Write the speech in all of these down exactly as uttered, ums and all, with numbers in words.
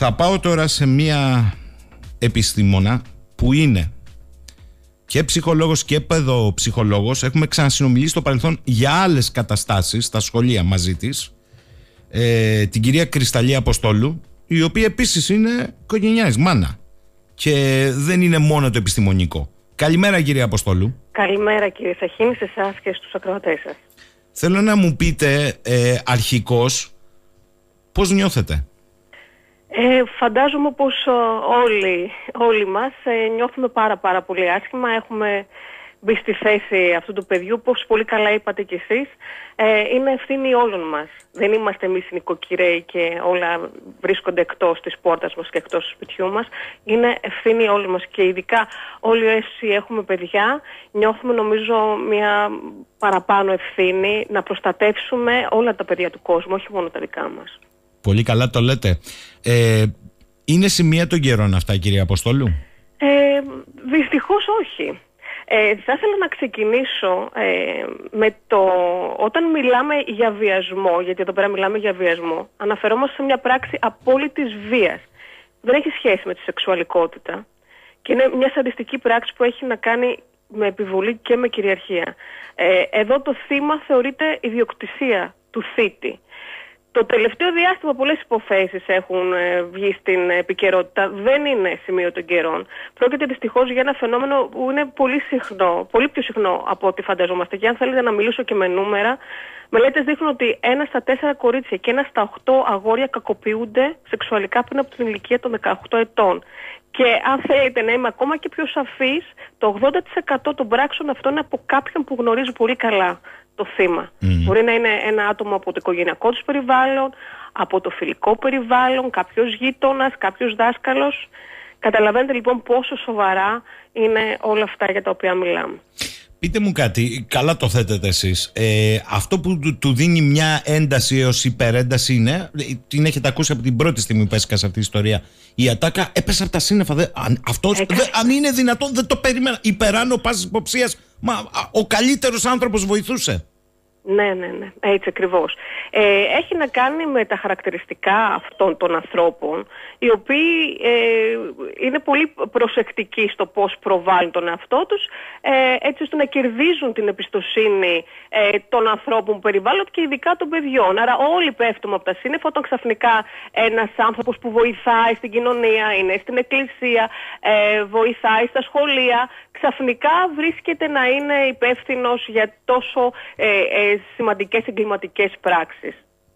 Θα πάω τώρα σε μία επιστήμονα που είναι και ψυχολόγος και παιδοψυχολόγος. Έχουμε ξανασυνομιλήσει στο παρελθόν για άλλες καταστάσεις στα σχολεία μαζί της, ε, την κυρία Κρυσταλλή Αποστόλου, η οποία επίσης είναι οικογενειάρχης, μάνα, και δεν είναι μόνο το επιστημονικό. Καλημέρα κυρία Αποστόλου. Καλημέρα κύριε Σαχίνη, σε εσάς και στους ακροατές σας. Θέλω να μου πείτε ε, αρχικώς πώς νιώθετε. Ε, φαντάζομαι πως όλοι, όλοι μας ε, νιώθουμε πάρα πάρα πολύ άσχημα. Έχουμε μπει στη θέση αυτού του παιδιού, όπως πολύ καλά είπατε κι εσείς. Ε, είναι ευθύνη όλων μας. Δεν είμαστε εμείς οι νοικοκυρέοι και όλα βρίσκονται εκτός της πόρτας μας και εκτός του σπιτιού μας. Είναι ευθύνη όλων μας και ειδικά όλοι όσοι έχουμε παιδιά νιώθουμε νομίζω μια παραπάνω ευθύνη να προστατεύσουμε όλα τα παιδιά του κόσμου, όχι μόνο τα δικά μας. Πολύ καλά το λέτε. Ε, είναι σημεία των καιρών αυτά, κυρία Αποστόλου? Ε, δυστυχώς όχι. Ε, θα ήθελα να ξεκινήσω ε, με το όταν μιλάμε για βιασμό, γιατί εδώ πέρα μιλάμε για βιασμό, αναφερόμαστε σε μια πράξη απόλυτης βίας. Δεν έχει σχέση με τη σεξουαλικότητα και είναι μια σαντιστική πράξη που έχει να κάνει με επιβολή και με κυριαρχία. Ε, εδώ το θύμα θεωρείται ιδιοκτησία του θήτη. Το τελευταίο διάστημα πολλές υποθέσεις έχουν ε, βγει στην επικαιρότητα. Δεν είναι σημείο των καιρών. Πρόκειται δυστυχώς για ένα φαινόμενο που είναι πολύ συχνό, πολύ πιο συχνό από ό,τι φανταζόμαστε. Και αν θέλετε να μιλήσω και με νούμερα, μελέτες δείχνουν ότι ένα στα τέσσερα κορίτσια και ένα στα οκτώ αγόρια κακοποιούνται σεξουαλικά πριν από την ηλικία των δεκαοκτώ ετών. Και αν θέλετε να είμαι ακόμα και πιο σαφής, το ογδόντα τοις εκατό των πράξεων αυτών είναι από κάποιον που γνωρίζει πολύ καλά το θύμα. Mm. Μπορεί να είναι ένα άτομο από το οικογενειακό του περιβάλλον, από το φιλικό περιβάλλον, κάποιος γείτονας, κάποιος δάσκαλος. Καταλαβαίνετε λοιπόν πόσο σοβαρά είναι όλα αυτά για τα οποία μιλάμε. Πείτε μου κάτι, καλά το θέτετε εσείς. Ε, αυτό που του, του δίνει μια ένταση έως υπερένταση είναι, την έχετε ακούσει από την πρώτη στιγμή που έσκασε αυτή η ιστορία. Η ατάκα έπεσε από τα σύννεφα. Δε, αν, αυτός, δε, αν είναι δυνατόν, δεν το περίμενα. Υπεράνω πάσης υποψίας. Μα ο καλύτερος άνθρωπος βοηθούσε. Ναι, ναι, ναι, έτσι ακριβώς. Ε, έχει να κάνει με τα χαρακτηριστικά αυτών των ανθρώπων, οι οποίοι ε, είναι πολύ προσεκτικοί στο πώς προβάλλουν τον εαυτό τους, ε, έτσι ώστε να κερδίζουν την εμπιστοσύνη ε, των ανθρώπων που περιβάλλονται και ειδικά των παιδιών. Άρα όλοι πέφτουμε από τα σύννεφα όταν ξαφνικά ένας άνθρωπος που βοηθάει στην κοινωνία, είναι στην εκκλησία, ε, βοηθάει στα σχολεία, ξαφνικά βρίσκεται να είναι υπεύθυνος για τόσο ε, ε, σημαντικές εγκληματικές πράξεις.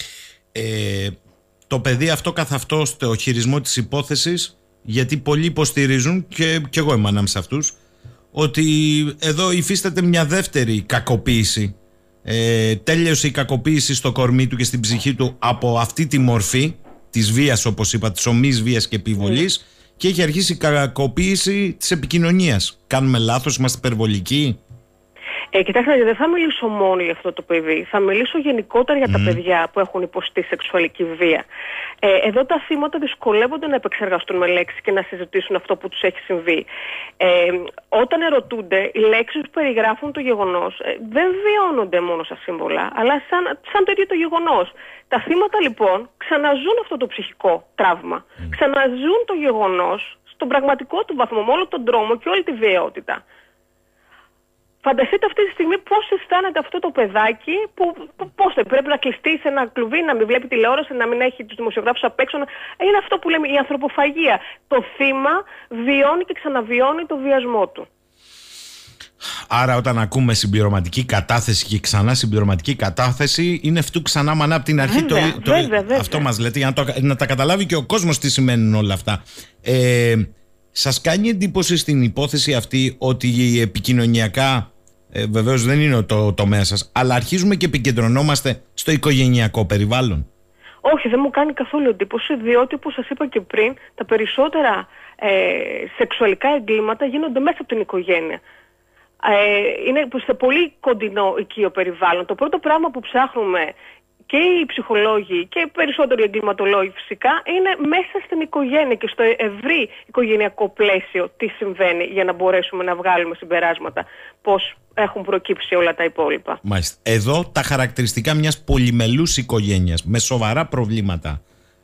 Ε, το παιδί αυτό καθ' αυτό στο χειρισμό της υπόθεσης, γιατί πολλοί υποστηρίζουν, και, και εγώ είμαι ανάμεσα σε αυτούς, ότι εδώ υφίσταται μια δεύτερη κακοποίηση. Ε, τέλειωσε η κακοποίηση στο κορμί του και στην ψυχή του από αυτή τη μορφή της βίας, όπως είπα, της ομής βίας και επιβολής, mm. και έχει αρχίσει η κακοποίηση της επικοινωνίας. Κάνουμε λάθος, είμαστε υπερβολικοί? Ε, κοιτάξτε, δεν θα μιλήσω μόνο για αυτό το παιδί. Θα μιλήσω γενικότερα για mm. τα παιδιά που έχουν υποστεί σεξουαλική βία. Ε, εδώ τα θύματα δυσκολεύονται να επεξεργαστούν με λέξεις και να συζητήσουν αυτό που τους έχει συμβεί. Ε, όταν ερωτούνται, οι λέξεις που περιγράφουν το γεγονός ε, δεν βιώνονται μόνο σαν σύμβολα, αλλά σαν, σαν το ίδιο το γεγονός. Τα θύματα λοιπόν ξαναζούν αυτό το ψυχικό τραύμα. Mm. Ξαναζούν το γεγονός στον πραγματικό του βαθμό, με όλο τον τρόμο και όλη τη βιαιότητα. Φανταστείτε αυτή τη στιγμή πώς αισθάνεται αυτό το παιδάκι, που πώς πρέπει να κλειστεί σε ένα κλουβί, να μην βλέπει τηλεόραση, να μην έχει τους δημοσιογράφους απ' έξω. Είναι αυτό που λέμε η ανθρωποφαγία. Το θύμα βιώνει και ξαναβιώνει το βιασμό του. Άρα όταν ακούμε συμπληρωματική κατάθεση και ξανά συμπληρωματική κατάθεση, είναι αυτού ξανά μανά από την αρχή. Βέβαια, το, το, βέβαια, βέβαια. Αυτό μας λέτε, για να, το, να τα καταλάβει και ο κόσμος τι σημαίνουν όλα αυτά. Ε, σας κάνει εντύπωση στην υπόθεση αυτή ότι επικοινωνιακά, Ε, βεβαίως δεν είναι το τομέα σας, αλλά αρχίζουμε και επικεντρωνόμαστε στο οικογενειακό περιβάλλον? Όχι, δεν μου κάνει καθόλου εντύπωση, διότι όπως σας είπα και πριν, τα περισσότερα ε, σεξουαλικά εγκλήματα γίνονται μέσα από την οικογένεια. Ε, είναι σε πολύ κοντινό οικείο περιβάλλον. Το πρώτο πράγμα που ψάχνουμε και οι ψυχολόγοι και οι περισσότεροι εγκληματολόγοι φυσικά είναι μέσα στην οικογένεια και στο ευρύ οικογενειακό πλαίσιο τι συμβαίνει, για να μπορέσουμε να βγάλουμε συμπεράσματα πώς έχουν προκύψει όλα τα υπόλοιπα. Μάλιστα. Εδώ τα χαρακτηριστικά μιας πολυμελούς οικογένειας με σοβαρά προβλήματα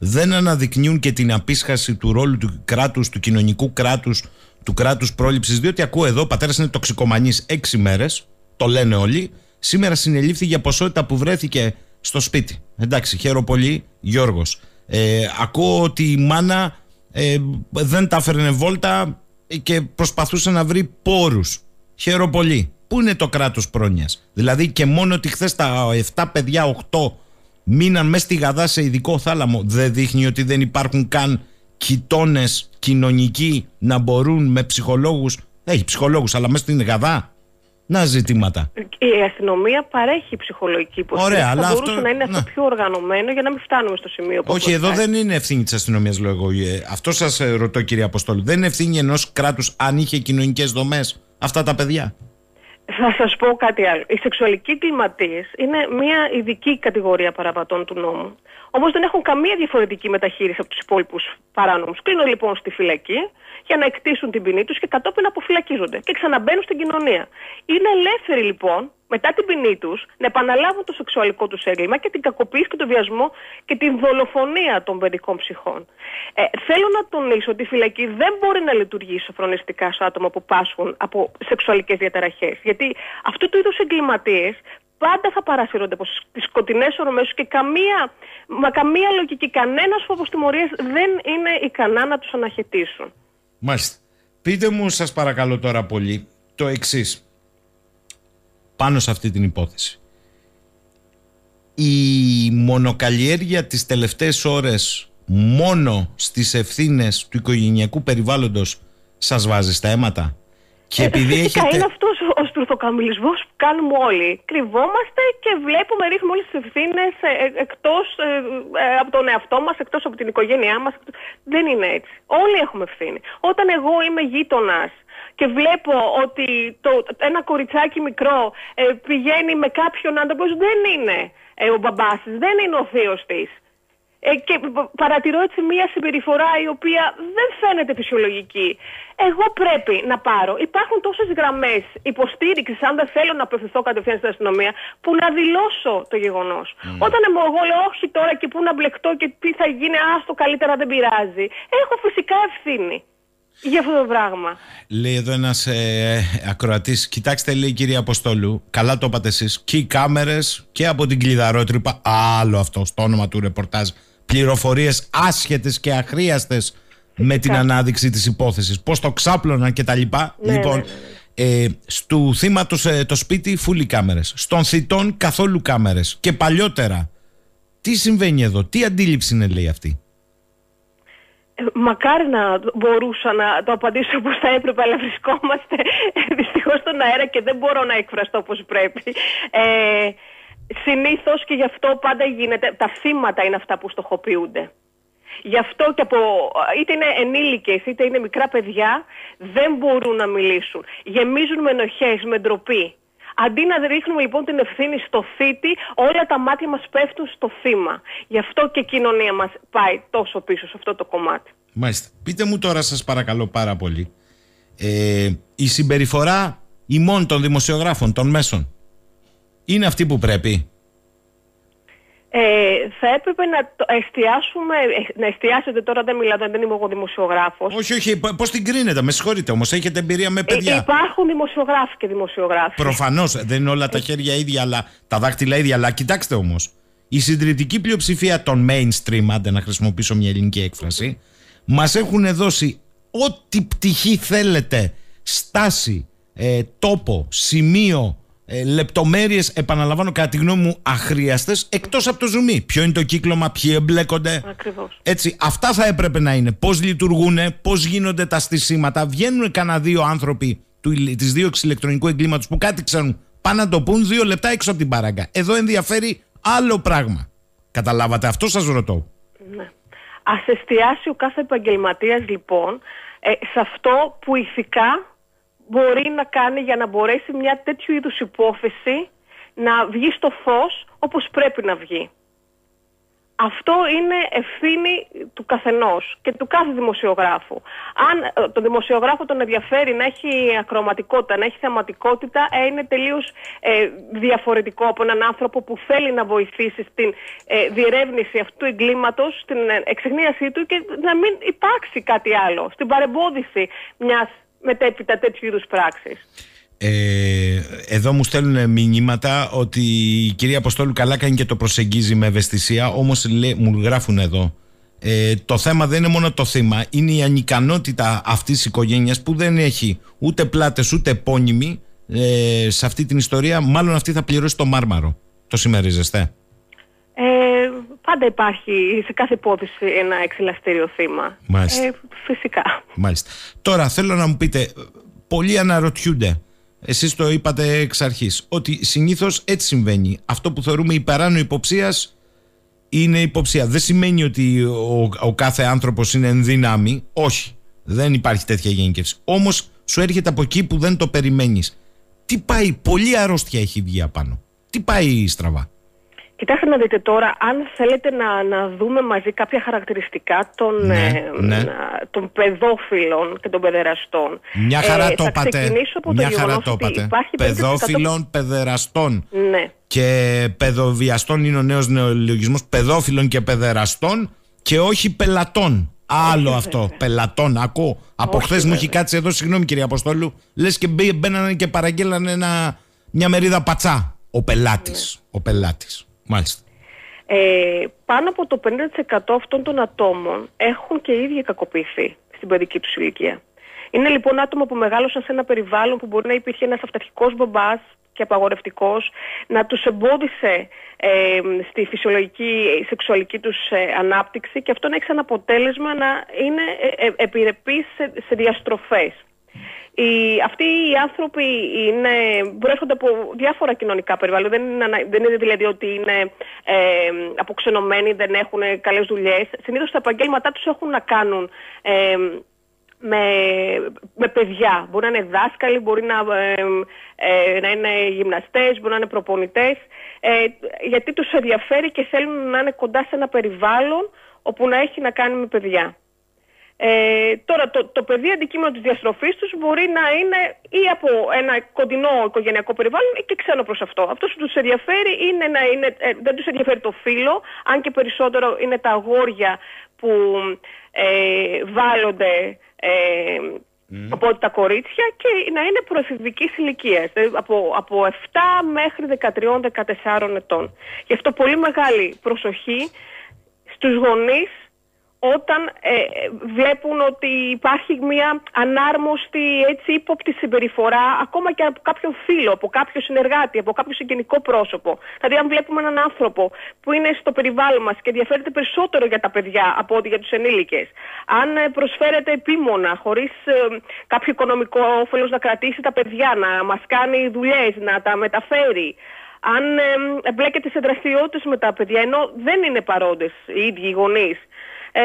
δεν αναδεικνύουν και την απίσχαση του ρόλου του κράτους, του κοινωνικού κράτους, του κράτους πρόληψης. Διότι ακούω εδώ, ο πατέρας είναι τοξικομανής έξι μέρες, το λένε όλοι. Σήμερα συνελήφθη για ποσότητα που βρέθηκε στο σπίτι. Εντάξει, χαίρομαι πολύ, Γιώργος. Ε, ακούω ότι η μάνα ε, δεν τα έφερνε βόλτα και προσπαθούσε να βρει πόρους. Χαίρομαι πολύ. Πού είναι το κράτος πρόνοιας? Δηλαδή και μόνο ότι χθες τα επτά παιδιά, οκτώ μείναν μέσα στη Γαδά σε ειδικό θάλαμο, δεν δείχνει ότι δεν υπάρχουν καν κοιτώνες κοινωνικοί να μπορούν με ψυχολόγους? Έχει ψυχολόγους, αλλά μέσα στην Γαδά. Να ζητήματα. Η αστυνομία παρέχει ψυχολογική υποστήριξη. Ωραία, αλλά θα μπορούσε αυτό... να είναι αυτό να. πιο οργανωμένο για να μην φτάνουμε στο σημείο που. Όχι, εδώ δεν είναι ευθύνη της αστυνομίας, λέω εγώ. Αυτό σας ρωτώ, κύριε Αποστόλου. Δεν είναι ευθύνη ενός κράτους αν είχε κοινωνικές δομές αυτά τα παιδιά? Θα σας πω κάτι άλλο. Οι σεξουαλικοί εγκληματίες είναι μια ειδική κατηγορία παραβατών του νόμου. Όμως δεν έχουν καμία διαφορετική μεταχείριση από τους υπόλοιπους παράνομους. Κλείνουν λοιπόν στη φυλακή για να εκτίσουν την ποινή τους και κατόπιν αποφυλακίζονται και ξαναμπαίνουν στην κοινωνία. Είναι ελεύθεροι λοιπόν μετά την ποινή τους να επαναλάβουν το σεξουαλικό τους έγκλημα και την κακοποίηση και τον βιασμό και την δολοφονία των παιδικών ψυχών. Ε, θέλω να τονίσω ότι η φυλακή δεν μπορεί να λειτουργήσει σοφρονιστικά σε άτομα που πάσχουν από σεξουαλικές διαταραχές. Γιατί αυτού του είδους εγκληματίες πάντα θα παρασύρονται από τις σκοτεινές ορμές και καμία, μα καμία λογική, κανένας φόβος τιμωρίας δεν είναι ικανά να τους αναχαιτήσουν. Μάλιστα. Πείτε μου, σας παρακαλώ τώρα πολύ, το εξής πάνω σε αυτή την υπόθεση. Η μονοκαλλιέργεια τις τελευταίες ώρες μόνο στις ευθύνες του οικογενειακού περιβάλλοντος σας βάζει στα αίματα? Και ε, επειδή φυσικά έχετε... είναι αυτός ο στουρθοκαμιλισμός που κάνουμε όλοι. Κρυβόμαστε και βλέπουμε, ρίχνουμε όλες τις ευθύνες ε, ε, εκτός ε, ε, από τον εαυτό μας, εκτός από την οικογένειά μας. Δεν είναι έτσι. Όλοι έχουμε ευθύνη. Όταν εγώ είμαι γείτονας και βλέπω ότι το, ένα κοριτσάκι μικρό ε, πηγαίνει με κάποιον άνθρωπο, δεν είναι ε, ο μπαμπάς της, δεν είναι ο θείος της. Ε, και παρατηρώ έτσι μια συμπεριφορά η οποία δεν φαίνεται φυσιολογική. Εγώ πρέπει να πάρω. Υπάρχουν τόσες γραμμές υποστήριξης, αν δεν θέλω να απευθυνθώ κατευθείαν στην αστυνομία, που να δηλώσω το γεγονός. Mm. Όταν εγώ λέω όχι τώρα και πού να μπλεκτώ και τι θα γίνει, άστο καλύτερα δεν πειράζει, έχω φυσικά ευθύνη για αυτό το πράγμα. Λέει εδώ ένας ε, ακροατής, κοιτάξτε, λέει η κυρία Αποστόλου, καλά το είπατε εσείς, και οι κάμερες και από την κλειδαρότρυπα, άλλο αυτό στο όνομα του ρεπορτάζ, πληροφορίες άσχετες και αχρίαστες με την ανάδειξη της υπόθεσης, πώς το ξάπλωναν και τα λοιπά. Ναι, λοιπόν, ναι, ναι, ναι. Ε, στου θύματος ε, το σπίτι φούλοι κάμερες, στον θητών καθόλου κάμερες και παλιότερα. Τι συμβαίνει εδώ, τι αντίληψη είναι, λέει αυτή? Μακάρι να μπορούσα να το απαντήσω όπως θα έπρεπε, αλλά βρισκόμαστε δυστυχώς στον αέρα και δεν μπορώ να εκφραστώ όπως πρέπει. Ε, συνήθως και γι' αυτό πάντα γίνεται, τα θύματα είναι αυτά που στοχοποιούνται. Γι' αυτό και από, είτε είναι ενήλικες είτε είναι μικρά παιδιά, δεν μπορούν να μιλήσουν. Γεμίζουν με ενοχές, με ντροπή. Αντί να ρίχνουμε λοιπόν την ευθύνη στο θήτη, όλα τα μάτια μας πέφτουν στο θύμα. Γι' αυτό και η κοινωνία μας πάει τόσο πίσω σε αυτό το κομμάτι. Μάλιστα. Πείτε μου τώρα, σας παρακαλώ πάρα πολύ, ε, η συμπεριφορά ημών των δημοσιογράφων, των μέσων, είναι αυτή που πρέπει? Ε, θα έπρεπε να το εστιάσουμε, να εστιάσετε τώρα, δεν μιλάω, δεν είμαι εγώ δημοσιογράφος. Όχι, όχι, πώς την κρίνετε, με συγχωρείτε όμως, έχετε εμπειρία με παιδιά. Ε, υπάρχουν δημοσιογράφοι και δημοσιογράφοι. Προφανώς, δεν είναι όλα τα χέρια ίδια, αλλά τα δάχτυλα ίδια, αλλά κοιτάξτε όμως, η συντριπτική πλειοψηφία των mainstream, άντε να χρησιμοποιήσω μια ελληνική έκφραση, μας έχουν δώσει ό,τι πτυχή θέλετε, στάση, ε, τόπο, σημείο, Ε, λεπτομέρειες, επαναλαμβάνω, κατά τη γνώμη μου αχρίαστες, εκτός από το ζουμί. Ποιο είναι το κύκλωμα, ποιοι εμπλέκονται. Ακριβώς. Έτσι, αυτά θα έπρεπε να είναι. Πώς λειτουργούν, πώς γίνονται τα στισίματα. Βγαίνουν κανένα δύο άνθρωποι της δίωξης ηλεκτρονικού εγκλήματος που κάτι ξέρουν, πάνε να το πούν δύο λεπτά έξω από την παράγκα. Εδώ ενδιαφέρει άλλο πράγμα. Καταλάβατε, αυτό σας ρωτώ. Ναι. Ας εστιάσει ο κάθε επαγγελματίας λοιπόν ε, σε αυτό που ηθικά μπορεί να κάνει για να μπορέσει μια τέτοιου είδους υπόθεση να βγει στο φως όπως πρέπει να βγει. Αυτό είναι ευθύνη του καθενός και του κάθε δημοσιογράφου. Αν τον δημοσιογράφο τον ενδιαφέρει να έχει ακροματικότητα, να έχει θεματικότητα, ε, είναι τελείως ε, διαφορετικό από έναν άνθρωπο που θέλει να βοηθήσει στην ε, διερεύνηση αυτού του εγκλήματος, στην εξεχνίασή του και να μην υπάρξει κάτι άλλο, στην παρεμπόδιση μιας μετέπειτα τέτοιου είδους πράξης. Ε, εδώ μου στέλνουν μηνύματα ότι η κυρία Αποστόλου καλά κάνει και το προσεγγίζει με ευαισθησία, όμως λέει, μου γράφουν εδώ, ε, το θέμα δεν είναι μόνο το θύμα, είναι η ανικανότητα αυτής της οικογένειας που δεν έχει ούτε πλάτες ούτε επώνυμοι ε, σε αυτή την ιστορία. Μάλλον αυτή θα πληρώσει το μάρμαρο. Το συμμερίζεστε? Ε, πάντα υπάρχει σε κάθε υπόθεση ένα εξελαστήριο θύμα. Μάλιστα. Ε, φυσικά. Μάλιστα. Τώρα θέλω να μου πείτε, πολλοί αναρωτιούνται, εσείς το είπατε εξ αρχής, ότι συνήθως έτσι συμβαίνει. Αυτό που θεωρούμε υπεράνω υποψίας είναι υποψία. Δεν σημαίνει ότι ο, ο κάθε άνθρωπος είναι εν δυνάμει. Όχι. Δεν υπάρχει τέτοια γενικεύση. Όμως σου έρχεται από εκεί που δεν το περιμένεις. Τι πάει, πολλή αρρώστια έχει βγει απάνω. Τι πάει στραβά? Κοιτάξτε να δείτε τώρα, αν θέλετε να, να δούμε μαζί κάποια χαρακτηριστικά των, ναι, ε, ναι. των παιδόφιλων και των παιδεραστών. Μια χαρά ε, το είπατε. Μια το χαρά το είπατε. Παιδόφιλων, παιδεραστών ναι. και παιδοβιαστών είναι ο νέος νεολογισμός, παιδόφιλων και παιδεραστών και όχι πελατών. Άλλο όχι, αυτό, βέβαια. Πελατών. Ακούω. Από χθες μου έχει κάτσει εδώ, συγγνώμη κυρία Αποστόλου, λες και μπαίνανε και παραγγέλανε ένα, μια μερίδα πατσά. Ο πελάτης. Ναι. Ο πελάτης. Μάλιστα. Ε, πάνω από το πενήντα τοις εκατό αυτών των ατόμων έχουν και οι ίδιοι κακοποιηθεί στην παιδική τους ηλικία. Είναι λοιπόν άτομα που μεγάλωσαν σε ένα περιβάλλον που μπορεί να υπήρχε ένας αυταρχικός μπαμπάς και απαγορευτικός, να τους εμπόδισε ε, στη φυσιολογική σεξουαλική τους ε, ανάπτυξη και αυτό να έχει σαν αποτέλεσμα να είναι ε, ε, επιρρεπείς σε, σε διαστροφές. Οι, αυτοί οι άνθρωποι είναι, προέρχονται από διάφορα κοινωνικά περιβάλλοντα. Δεν είναι, δεν είναι δηλαδή ότι είναι ε, αποξενωμένοι, δεν έχουν καλές δουλειές. Συνήθως τα επαγγέλματά τους έχουν να κάνουν ε, με, με παιδιά. Μπορεί να είναι δάσκαλοι, μπορεί να, ε, ε, να είναι γυμναστές, μπορεί να είναι προπονητές. Ε, γιατί τους ενδιαφέρει και θέλουν να είναι κοντά σε ένα περιβάλλον όπου να έχει να κάνει με παιδιά. Ε, τώρα το, το παιδί αντικείμενο της διαστροφής τους μπορεί να είναι ή από ένα κοντινό οικογενειακό περιβάλλον ή και ξένο προς αυτό. Αυτό που τους ενδιαφέρει είναι να είναι, ε, δεν τους ενδιαφέρει το φύλο, αν και περισσότερο είναι τα αγόρια που ε, βάλλονται ε, mm. από τα κορίτσια και να είναι προεφηβικής ηλικίας, δηλαδή από, από επτά μέχρι δεκατρία δεκατέσσερα ετών. Γι' αυτό πολύ μεγάλη προσοχή στους γονείς όταν ε, βλέπουν ότι υπάρχει μια ανάρμοστη, έτσι, ύποπτη συμπεριφορά ακόμα και από κάποιο φίλο, από κάποιο συνεργάτη, από κάποιο συγγενικό πρόσωπο. Δηλαδή αν βλέπουμε έναν άνθρωπο που είναι στο περιβάλλον μας και ενδιαφέρεται περισσότερο για τα παιδιά από ότι για τους ενήλικες, αν προσφέρεται επίμονα, χωρίς ε, κάποιο οικονομικό όφελος να κρατήσει τα παιδιά, να μας κάνει δουλειές, να τα μεταφέρει, αν ε, εμπλέκεται σε δραστηριότητες με τα παιδιά ενώ δεν είναι παρόντες οι ίδιοι οι γονείς, Ε,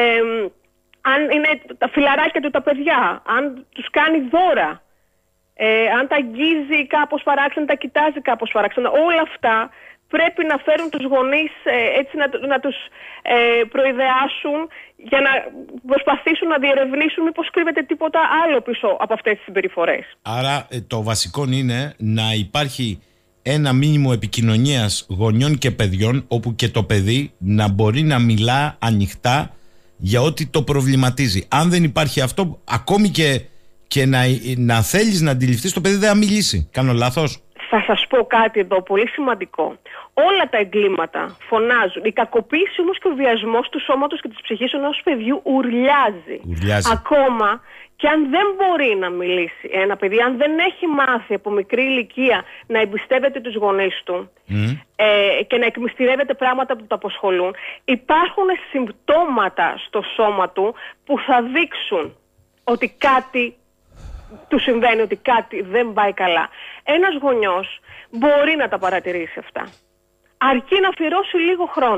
αν είναι τα φιλαράκια του τα παιδιά, αν τους κάνει δώρα, ε, αν τα αγγίζει κάπως παράξενα, τα κοιτάζει κάπως παράξενα, όλα αυτά πρέπει να φέρουν τους γονείς ε, έτσι να, να τους ε, προειδεάσουν για να προσπαθήσουν να διερευνήσουν μήπως κρύβεται τίποτα άλλο πίσω από αυτές τις συμπεριφορές. Άρα ε, το βασικό είναι να υπάρχει ένα μήνυμο επικοινωνίας γονιών και παιδιών όπου και το παιδί να μπορεί να μιλά ανοιχτά για ό,τι το προβληματίζει. Αν δεν υπάρχει αυτό, ακόμη και, και να, να θέλεις να αντιληφθείς, το παιδί δεν θα μιλήσει. Κάνω λάθος? Θα σας πω κάτι εδώ πολύ σημαντικό. Όλα τα εγκλήματα φωνάζουν. Η κακοποίηση όμως και ο βιασμός του σώματος και της ψυχής ενός παιδιού ουρλιάζει. ουρλιάζει. Ακόμα και αν δεν μπορεί να μιλήσει ένα παιδί, αν δεν έχει μάθει από μικρή ηλικία να εμπιστεύεται τους γονείς του mm. ε, και να εκμυστηρεύεται πράγματα που το αποσχολούν, υπάρχουν συμπτώματα στο σώμα του που θα δείξουν ότι κάτι του συμβαίνει, ότι κάτι δεν πάει καλά. Ένας γονιός μπορεί να τα παρατηρήσει αυτά. Αρκεί να αφιερώσει λίγο χρόνο.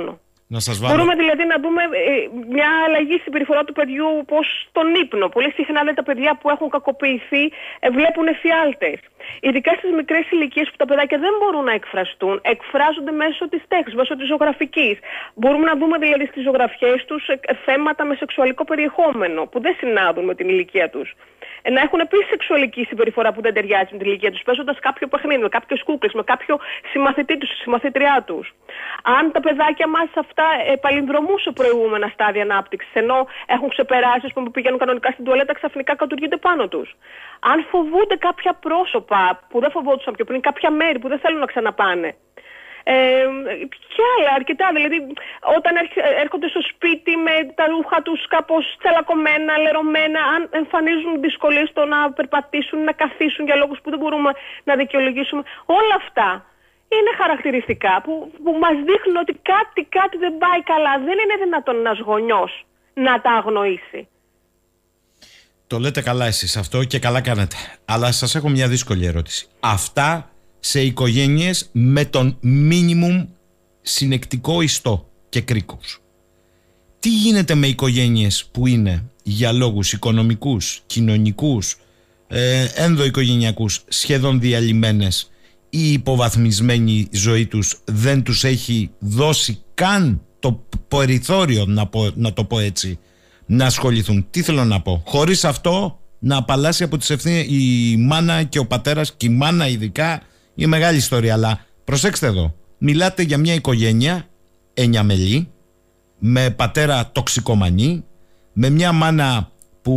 Να σας βάλω. Μπορούμε δηλαδή να δούμε ε, μια αλλαγή στην συμπεριφορά του παιδιού, πως στον ύπνο. Πολύ συχνά λέει, τα παιδιά που έχουν κακοποιηθεί ε, βλέπουν εφιάλτες. Ειδικά στις μικρές ηλικίες που τα παιδάκια δεν μπορούν να εκφραστούν, εκφράζονται μέσω της τέχνης, μέσω της ζωγραφικής. Μπορούμε να δούμε δηλαδή στις ζωγραφιές τους ε, θέματα με σεξουαλικό περιεχόμενο που δεν συνάδουν με την ηλικία τους. Ε, να έχουν επίσης σεξουαλική συμπεριφορά που δεν ταιριάζει με την ηλικία τους, παίζοντας κάποιο παιχνίδι, με κάποιες κούκλες, με κάποιο συμμαθητή τους, συμμαθήτριά τους. Αν τα παιδάκια μας αυτά επαλυνδρομούν σε προηγούμενα στάδια ανάπτυξης, ενώ έχουν ξεπεράσει, ας πούμε, που πηγαίνουν κανονικά στην τουαλέτα, ξαφνικά κατουργείται πάνω τους. Αν φοβούνται κάποια πρόσωπα που δεν φοβόντουσαν πιο πριν, κάποια μέρη που δεν θέλουν να ξαναπάνε. Ε, και άλλα αρκετά, δηλαδή όταν έρχονται στο σπίτι με τα ρούχα τους κάπως τσαλακωμένα, λερωμένα, αν εμφανίζουν δυσκολίες στο να περπατήσουν, να καθίσουν για λόγους που δεν μπορούμε να δικαιολογήσουμε, όλα αυτά είναι χαρακτηριστικά που, που μας δείχνουν ότι κάτι, κάτι δεν πάει καλά. Δεν είναι δυνατόν ένας γονιός να τα αγνοήσει. Το λέτε καλά εσείς αυτό και καλά κάνετε. Αλλά σας έχω μια δύσκολη ερώτηση. Αυτά σε οικογένειες με τον μίνιμουμ συνεκτικό ιστό και κρίκος. Τι γίνεται με οικογένειες που είναι για λόγους οικονομικούς, κοινωνικούς, ε, ενδοοικογενειακούς σχεδόν διαλυμένες, η υποβαθμισμένη ζωή τους δεν τους έχει δώσει καν το περιθώριο, να, πω, να το πω έτσι, να ασχοληθούν? Τι θέλω να πω? Χωρίς αυτό να απαλλάσσει από τις ευθύνες η μάνα και ο πατέρας, και η μάνα ειδικά, είναι μεγάλη ιστορία. Αλλά προσέξτε εδώ, μιλάτε για μια οικογένεια εννιαμελή, με πατέρα τοξικομανή, με μια μάνα που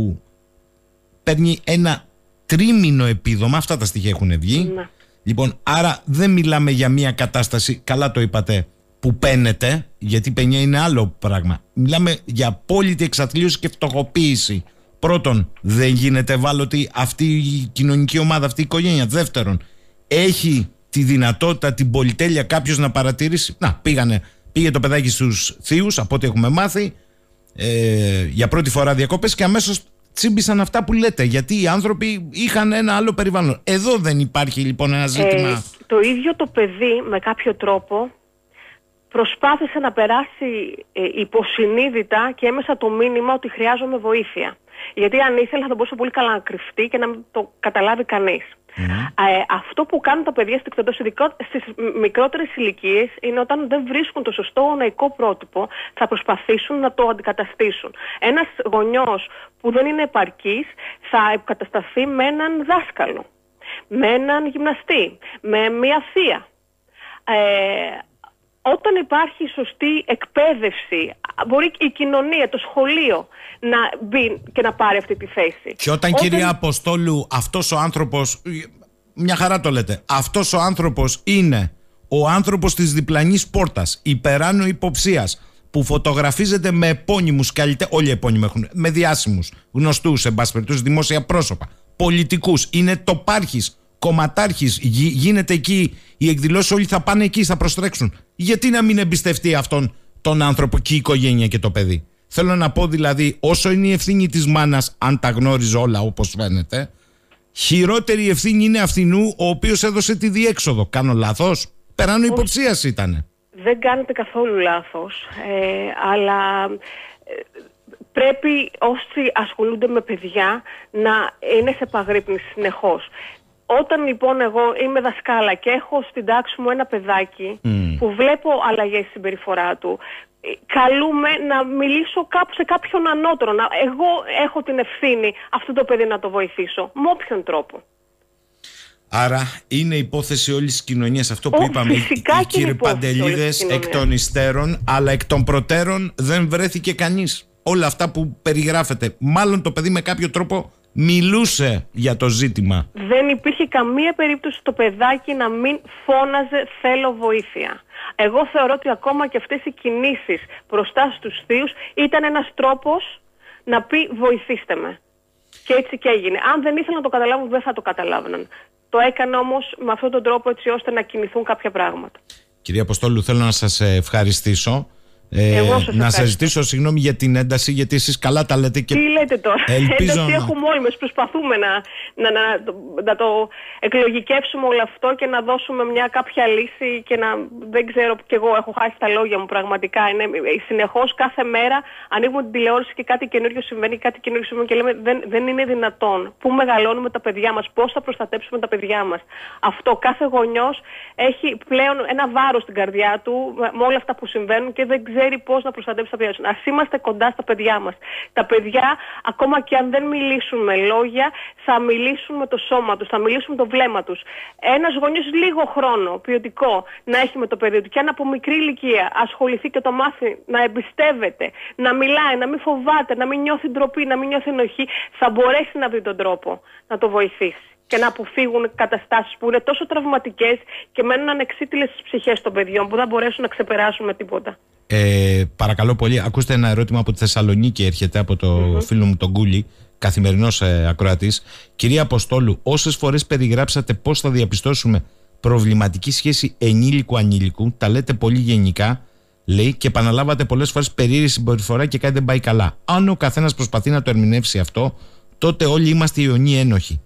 παίρνει ένα τρίμηνο επίδομα, αυτά τα στοιχεία έχουν βγει. Ναι. Λοιπόν, άρα δεν μιλάμε για μια κατάσταση, καλά το είπατε, που παίνεται, γιατί παινιά είναι άλλο πράγμα. Μιλάμε για απόλυτη εξαθλίωση και φτωχοποίηση. Πρώτον, δεν γίνεται ευάλωτη αυτή η κοινωνική ομάδα, αυτή η οικογένεια. Δεύτερον, έχει τη δυνατότητα, την πολυτέλεια κάποιος να παρατηρήσει? Να, πήγανε, πήγε το παιδάκι στους θείους, από ό,τι έχουμε μάθει, ε, για πρώτη φορά διακοπές, και αμέσως τσίμπησαν αυτά που λέτε, γιατί οι άνθρωποι είχαν ένα άλλο περιβάλλον. Εδώ δεν υπάρχει λοιπόν ένα ζήτημα? Ε, το ίδιο το παιδί με κάποιο τρόπο προσπάθησε να περάσει ε, υποσυνείδητα και έμεσα το μήνυμα ότι χρειάζομαι βοήθεια. Γιατί αν ήθελε θα μπορούσε πολύ καλά να κρυφτεί και να μην το καταλάβει κανείς. Mm. Ε, αυτό που κάνουν τα παιδιά στις μικρότερες ηλικίες είναι όταν δεν βρίσκουν το σωστό γονεϊκό πρότυπο, θα προσπαθήσουν να το αντικαταστήσουν. Ένας γονιός που δεν είναι επαρκής θα επικατασταθεί με έναν δάσκαλο, με έναν γυμναστή, με μία θεία. Ε, Όταν υπάρχει σωστή εκπαίδευση, μπορεί η κοινωνία, το σχολείο να μπει και να πάρει αυτή τη θέση. Και όταν, όταν... κυρία Αποστόλου, αυτός ο άνθρωπος, μια χαρά το λέτε, αυτός ο άνθρωπος είναι ο άνθρωπος της διπλανής πόρτας, υπεράνω υποψίας, που φωτογραφίζεται με επώνυμους καλλιτέχνες, όλοι οι επώνυμοι έχουν, με διάσημους, γνωστούς, εν πάση περιπτώσει, δημόσια πρόσωπα, πολιτικούς, είναι τοπάρχης, κομματάρχης, γι, γίνεται εκεί, οι εκδηλώσεις όλοι θα πάνε εκεί, θα προστρέξουν. Γιατί να μην εμπιστευτεί αυτόν τον άνθρωπο και η οικογένεια και το παιδί? Θέλω να πω δηλαδή, όσο είναι η ευθύνη της μάνας, αν τα γνώριζε όλα όπως φαίνεται, χειρότερη ευθύνη είναι αυτινού ο οποίος έδωσε τη διέξοδο. Κάνω λάθος? Περάνω υποψίας ήτανε. Δεν κάνετε καθόλου λάθος, ε, αλλά ε, πρέπει όσοι ασχολούνται με παιδιά να είναι σε επαγρύπνηση συνεχώς. Όταν λοιπόν εγώ είμαι δασκάλα και έχω στην τάξη μου ένα παιδάκι mm. που βλέπω αλλαγές στη συμπεριφορά του, καλούμε να μιλήσω κάπου σε κάποιον ανώτερο. Να, εγώ έχω την ευθύνη αυτό το παιδί να το βοηθήσω, με όποιον τρόπο. Άρα είναι υπόθεση όλης της κοινωνίας αυτό που Ό, είπαμε, οι κύριοι Παντελίδες, εκ των υστέρων, αλλά εκ των προτέρων δεν βρέθηκε κανείς. Όλα αυτά που περιγράφεται, μάλλον το παιδί με κάποιο τρόπο μιλούσε για το ζήτημα. Δεν υπήρχε καμία περίπτωση το παιδάκι να μην φώναζε θέλω βοήθεια. Εγώ θεωρώ ότι ακόμα και αυτές οι κινήσεις μπροστά στους θείους ήταν ένας τρόπος να πει βοηθήστε με. Και έτσι και έγινε. Αν δεν ήθελαν να το καταλάβουν, δεν θα το καταλάβαιναν. Το έκανε όμως με αυτόν τον τρόπο έτσι ώστε να κινηθούν κάποια πράγματα. Κυρία Αποστόλου, θέλω να σας ευχαριστήσω. Ε, να σας ζητήσω συγγνώμη για την ένταση, γιατί εσείς καλά τα λέτε. Και τι λέτε τώρα? ελπίζω ένταση να... έχουμε όλοι μας. Προσπαθούμε να, να, να, να το εκλογικεύσουμε όλο αυτό και να δώσουμε μια κάποια λύση. Και να, δεν ξέρω, κι εγώ έχω χάσει τα λόγια μου πραγματικά. Είναι, συνεχώς κάθε μέρα ανοίγουμε την τηλεόραση και κάτι καινούριο συμβαίνει, κάτι καινούριο συμβαίνει και λέμε δεν, δεν είναι δυνατόν. Πού μεγαλώνουμε τα παιδιά μας, πώς θα προστατέψουμε τα παιδιά μας? Αυτό κάθε γονιός έχει πλέον ένα βάρος στην καρδιά του με όλα αυτά που συμβαίνουν και δεν ξέρει πώς να προστατεύσει τα παιδιά του. Ας είμαστε κοντά στα παιδιά μας. Τα παιδιά, ακόμα και αν δεν μιλήσουν με λόγια, θα μιλήσουν με το σώμα τους, θα μιλήσουν με το βλέμμα τους. Ένας γονιός λίγο χρόνο ποιοτικό να έχει με το παιδί του και αν από μικρή ηλικία ασχοληθεί και το μάθει να εμπιστεύεται, να μιλάει, να μην φοβάται, να μην νιώθει ντροπή, να μην νιώθει ενοχή, θα μπορέσει να βρει τον τρόπο να το βοηθήσει και να αποφύγουν καταστάσεις που είναι τόσο τραυματικές και μένουν ανεξίτηλες στις ψυχές των παιδιών που δεν μπορέσουν να ξεπεράσουν με τίποτα. Ε, παρακαλώ πολύ, ακούστε ένα ερώτημα από τη Θεσσαλονίκη, έρχεται από το mm-hmm. φίλο μου τον Κούλη, καθημερινός ε, ακροατής. Κυρία Αποστόλου, όσες φορές περιγράψατε πώς θα διαπιστώσουμε προβληματική σχέση ενήλικου-ανήλικου, τα λέτε πολύ γενικά, λέει, και επαναλάβατε πολλές φορές περίεργη συμπεριφορά και κάτι δεν πάει καλά. Αν ο καθένας προσπαθεί να το ερμηνεύσει αυτό, τότε όλοι είμαστε ιονοί ένοχοι.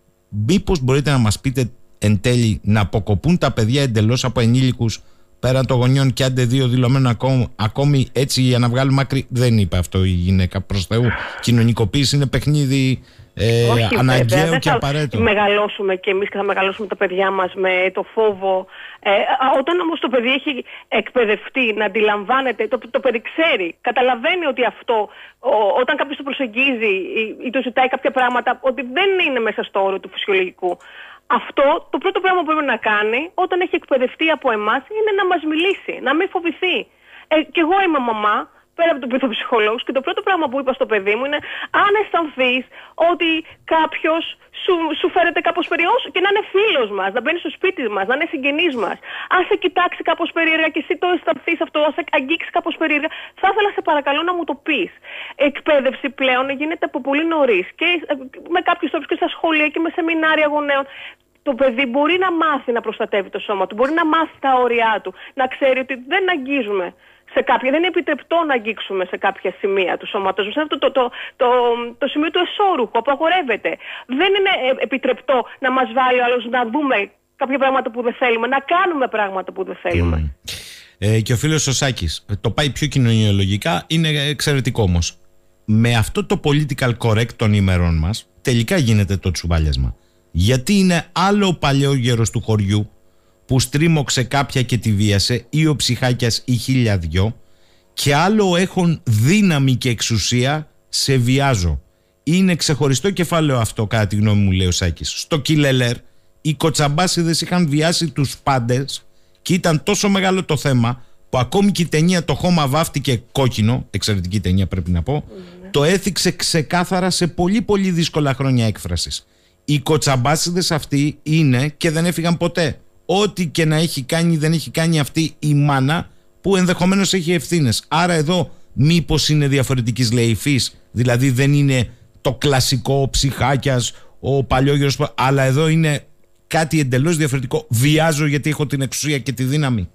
Μήπως μπορείτε να μας πείτε εν τέλει να αποκοπούν τα παιδιά εντελώς από ενήλικους πέραν των γονιών και άντε δύο δηλωμένων ακόμη, ακόμη έτσι για να βγάλουμε άκρη? Δεν είπε αυτό η γυναίκα, προς Θεού. Κοινωνικοποίηση είναι παιχνίδι ε, Όχι, αναγκαίο βέβαια, και απαραίτητο. Θα μεγαλώσουμε και εμείς και θα μεγαλώσουμε τα παιδιά μας με το φόβο. Ε, όταν όμως το παιδί έχει εκπαιδευτεί να αντιλαμβάνεται, το, το παιδί ξέρει, καταλαβαίνει ότι αυτό, ο, όταν κάποιος το προσεγγίζει ή, ή το ζητάει κάποια πράγματα, ότι δεν είναι μέσα στο όρο του φυσιολογικού. Αυτό το πρώτο πράγμα που πρέπει να κάνει όταν έχει εκπαιδευτεί από εμάς είναι να μας μιλήσει, να μην φοβηθεί. Ε, και εγώ είμαι μαμά, πέρα από τον πειθοψυχολόγος, και το πρώτο πράγμα που είπα στο παιδί μου είναι αν αισθανθείς ότι κάποιος σου, σου φέρεται κάπως περίεργος και να είναι φίλος μας, να μπαίνει στο σπίτι μας, να είναι συγγενής μας. Αν σε κοιτάξει κάπως περίεργα και εσύ το αισθανθείς αυτό, αν σε αγγίξει κάπως περίεργα, θα ήθελα σε παρακαλώ να μου το πεις. Εκπαίδευση πλέον γίνεται από πολύ νωρίς και με κάποιους τρόπους και στα σχολεία και με σεμινάρια γονέων. Το παιδί μπορεί να μάθει να προστατεύει το σώμα του, μπορεί να μάθει τα όρια του, να ξέρει ότι δεν αγγίζουμε σε κάποια, δεν είναι επιτρεπτό να αγγίξουμε σε κάποια σημεία του σώματος μας. Αυτό το, το, το, το σημείο του εσώρουχου απαγορεύεται. Δεν είναι επιτρεπτό να μας βάλει ο άλλος να δούμε κάποια πράγματα που δεν θέλουμε, να κάνουμε πράγματα που δεν θέλουμε. Mm. Ε, και ο φίλος ο Σάκης, το πάει πιο κοινωνιολογικά, είναι εξαιρετικό όμως. Με αυτό το political correct των ημερών μας, τελικά γίνεται το τσουβάλιασμα. Γιατί είναι άλλο ο παλαιόγερος του χωριού που στρίμωξε κάποια και τη βίασε, ή ο ψυχάκιας ή χίλια δυο, και άλλο έχουν δύναμη και εξουσία σε βιάζω. Είναι ξεχωριστό κεφάλαιο αυτό, κατά τη γνώμη μου, λέει ο Σάκης. Στο Κιλελέρ οι κοτσαμπάσιδες είχαν βιάσει τους πάντες και ήταν τόσο μεγάλο το θέμα που ακόμη και η ταινία «Το χώμα βάφτηκε κόκκινο», εξαιρετική ταινία πρέπει να πω, mm. το έθιξε ξεκάθαρα σε πολύ πολύ δύσκολα χρόνια έκφρασης. Οι κοτσαμπάσιδες αυτοί είναι και δεν έφυγαν ποτέ. Ό,τι και να έχει κάνει, δεν έχει κάνει αυτή η μάνα που ενδεχομένως έχει ευθύνες. Άρα εδώ μήπως είναι διαφορετικής λεϊφής, δηλαδή δεν είναι το κλασικό ψυχάκιας, ο παλιόγερος, αλλά εδώ είναι κάτι εντελώς διαφορετικό. Βιάζω γιατί έχω την εξουσία και τη δύναμη.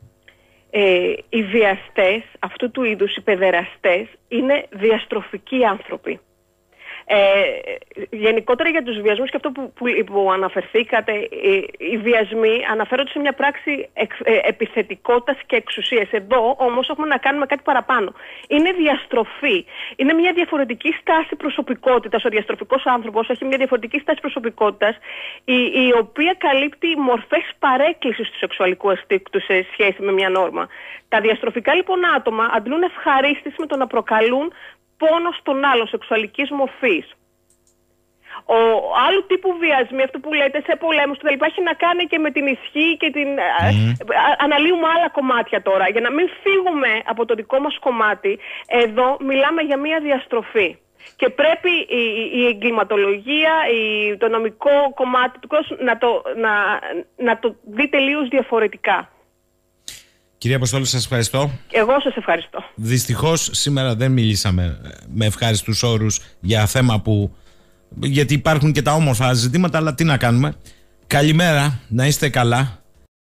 Ε, οι βιαστές, αυτού του είδους οι παιδεραστές, είναι διαστροφικοί άνθρωποι. Ε, γενικότερα για τους βιασμούς και αυτό που, που, που αναφερθήκατε, οι, οι βιασμοί αναφέρονται σε μια πράξη εξ, ε, επιθετικότητας και εξουσίας. Εδώ όμως έχουμε να κάνουμε κάτι παραπάνω. Είναι διαστροφή. Είναι μια διαφορετική στάση προσωπικότητας. Ο διαστροφικός άνθρωπος έχει μια διαφορετική στάση προσωπικότητας, η, η οποία καλύπτει μορφές παρέκκλησης του σεξουαλικού αισθήκτου σε σχέση με μια νόρμα. Τα διαστροφικά λοιπόν άτομα αντλούν ευχαρίστηση με το να προκαλούν πόνο στον άλλο, σεξουαλικής μορφής. Ο άλλου τύπου βιασμοί, αυτό που λέτε σε πολέμους και τα λοιπά, έχει να κάνει και με την ισχύ και την... Mm. Αναλύουμε άλλα κομμάτια τώρα. Για να μην φύγουμε από το δικό μας κομμάτι, εδώ μιλάμε για μια διαστροφή. Και πρέπει η, η εγκληματολογία, η, το νομικό κομμάτι του κόσμου να το, να, να το δει τελείως διαφορετικά. Κυρία Αποστόλου, σας ευχαριστώ. Εγώ σας ευχαριστώ. Δυστυχώς σήμερα δεν μιλήσαμε με ευχάριστους όρους για θέμα που... γιατί υπάρχουν και τα όμορφα ζητήματα, αλλά τι να κάνουμε. Καλημέρα, να είστε καλά.